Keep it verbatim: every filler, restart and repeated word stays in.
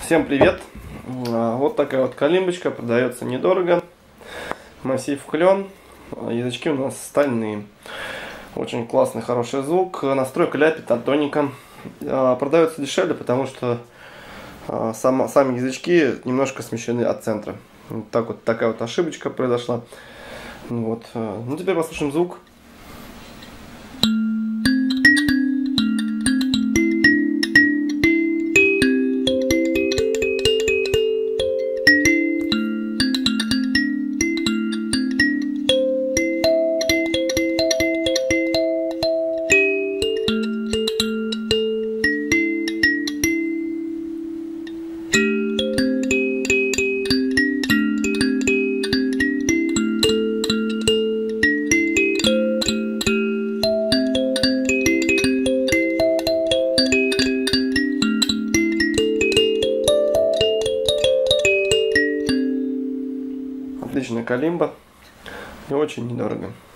Всем привет! Вот такая вот калимбочка, продается недорого. Массив клен, язычки у нас стальные. Очень классный, хороший звук. Настройка ляпит от тоника. Продается дешевле, потому что сам, сами язычки немножко смещены от центра. Вот так вот такая вот ошибочка произошла. Вот. Ну теперь послушаем звук. Отличная калимба и очень недорого.